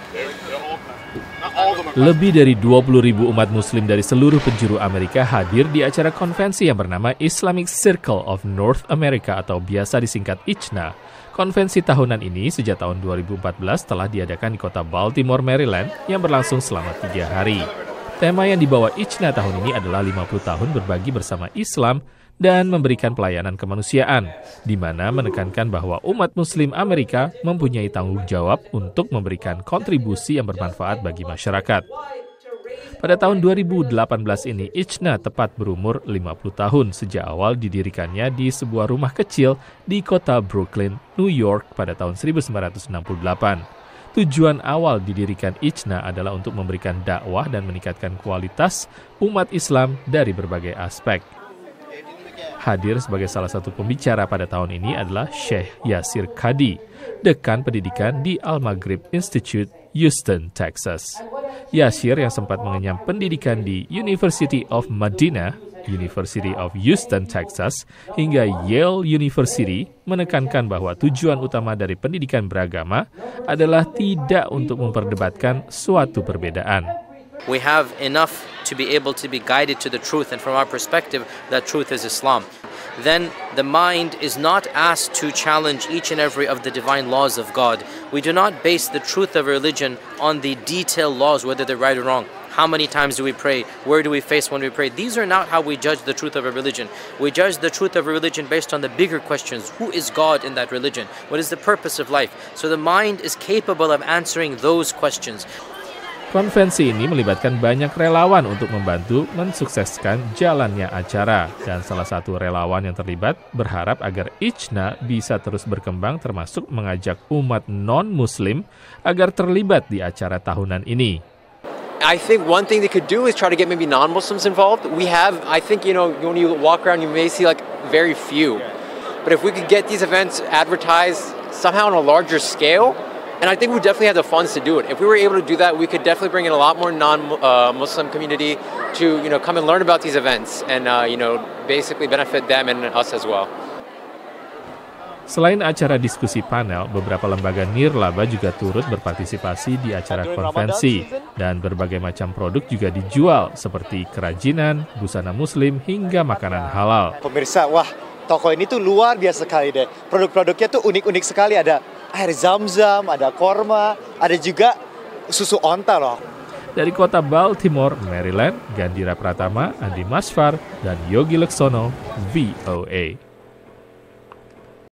Lebih dari 20.000 umat muslim dari seluruh penjuru Amerika hadir di acara konvensi yang bernama Islamic Circle of North America atau biasa disingkat ICNA. Konvensi tahunan ini sejak tahun 2014 telah diadakan di kota Baltimore, Maryland yang berlangsung selama 3 hari. Tema yang dibawa ICNA tahun ini adalah 50 tahun berbagi bersama Islam dan memberikan pelayanan kemanusiaan, di mana menekankan bahwa umat muslim Amerika mempunyai tanggung jawab untuk memberikan kontribusi yang bermanfaat bagi masyarakat. Pada tahun 2018 ini, ICNA tepat berumur 50 tahun sejak awal didirikannya di sebuah rumah kecil di kota Brooklyn, New York pada tahun 1968. Tujuan awal didirikan ICNA adalah untuk memberikan dakwah dan meningkatkan kualitas umat Islam dari berbagai aspek. Hadir sebagai salah satu pembicara pada tahun ini adalah Sheikh Yasir Qadhi, dekan pendidikan di Al-Maghrib Institute, Houston, Texas. Yasir yang sempat mengenyam pendidikan di University of Medina, University of Houston, Texas, hingga Yale University menekankan bahwa tujuan utama dari pendidikan beragama adalah tidak untuk memperdebatkan suatu perbedaan. We have enough to be able to be guided to the truth, and from our perspective, that truth is Islam. Then the mind is not asked to challenge each and every of the divine laws of God. We do not base the truth of religion on the detailed laws, whether they're right or wrong. How many times do we pray? Where do we face when we pray? These are not how we judge the truth of a religion. We judge the truth of a religion based on the bigger questions. Who is God in that religion? What is the purpose of life? So the mind is capable of answering those questions. Konvensi ini melibatkan banyak relawan untuk membantu mensukseskan jalannya acara. Dan salah satu relawan yang terlibat berharap agar ICNA bisa terus berkembang termasuk mengajak umat non-muslim agar terlibat di acara tahunan ini. I think one thing they could do is try to get maybe non-Muslims involved. We have, I think, when you walk around, you may see like very few. But if we could get these events advertised somehow on a larger scale, and I think we definitely have the funds to do it. If we were able to do that, we could definitely bring in a lot more non-Muslim community to, come and learn about these events and, basically benefit them and us as well. Selain acara diskusi panel, beberapa lembaga nirlaba juga turut berpartisipasi di acara konvensi dan berbagai macam produk juga dijual seperti kerajinan, busana muslim hingga makanan halal. Pemirsa, wah, toko ini tuh luar biasa sekali deh. Produk-produknya tuh unik-unik sekali, ada air zam-zam, ada korma, ada juga susu onta loh. Dari kota Baltimore, Maryland, Gandhira Pratama, Andi Masfar, dan Yogi Leksono, VOA.